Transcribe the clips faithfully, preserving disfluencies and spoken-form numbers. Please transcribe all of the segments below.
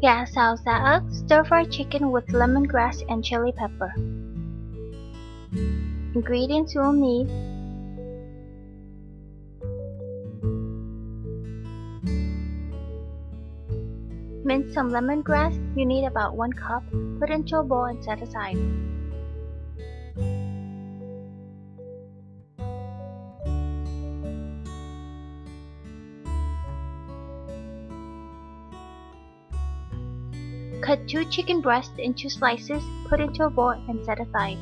Gà xào giá ớt, stir-fry chicken with lemongrass and chili pepper. Ingredients you will need: mince some lemongrass, you need about one cup, put into a bowl and set aside. Cut two chicken breasts into slices, put into a bowl and set aside.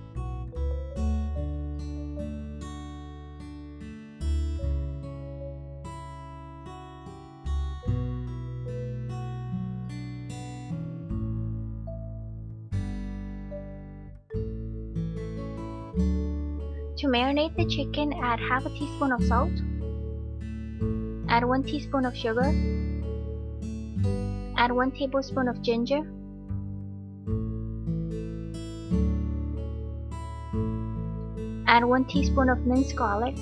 To marinate the chicken, add half a teaspoon of salt, add one teaspoon of sugar, add one tablespoon of ginger, add one teaspoon of minced garlic,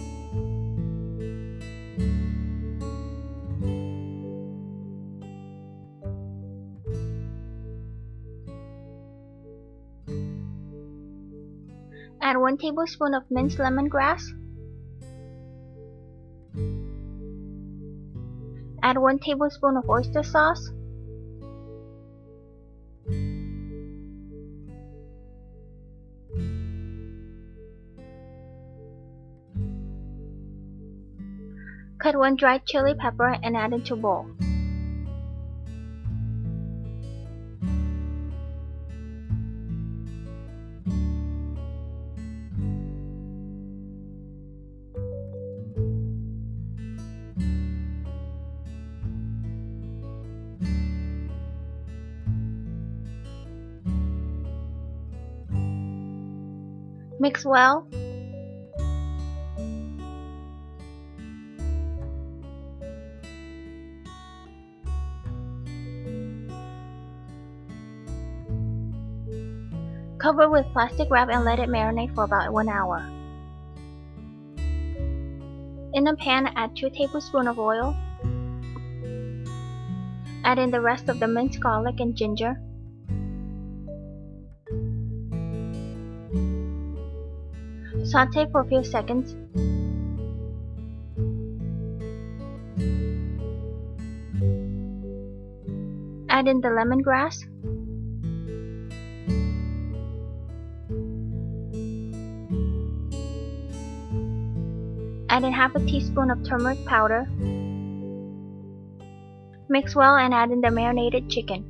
add one tablespoon of minced lemongrass, add one tablespoon of oyster sauce, cut one dried chili pepper and add into a bowl. Mix well. Cover with plastic wrap and let it marinate for about one hour. In a pan, add two tablespoons of oil. Add in the rest of the minced garlic and ginger. Saute for a few seconds. Add in the lemongrass. Add in half a teaspoon of turmeric powder. Mix well and add in the marinated chicken.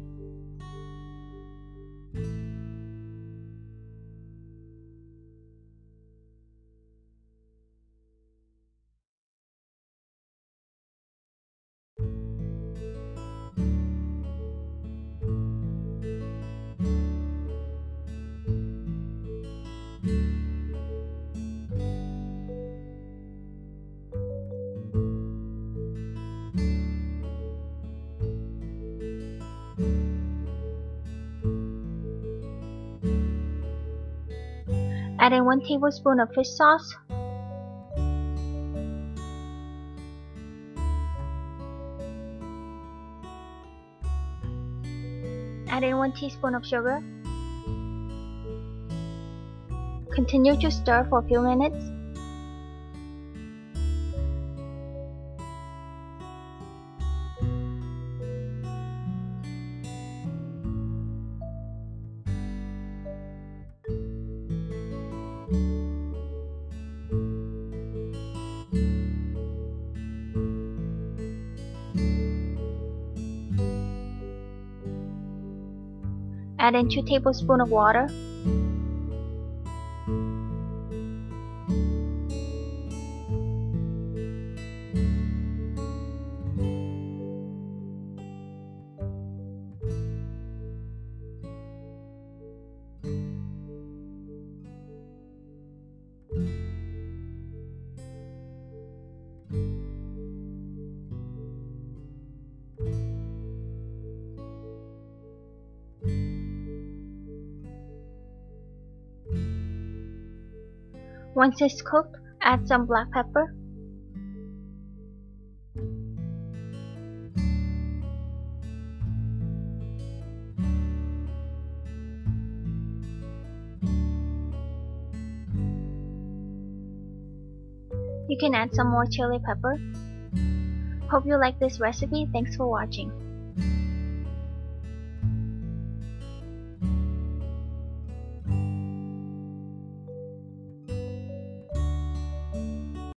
Add in one tablespoon of fish sauce. Add in one teaspoon of sugar. Continue to stir for a few minutes. Add in two tablespoons of water. Once it's cooked, add some black pepper, You can add some more chili pepper. Hope you like this recipe. Thanks for watching.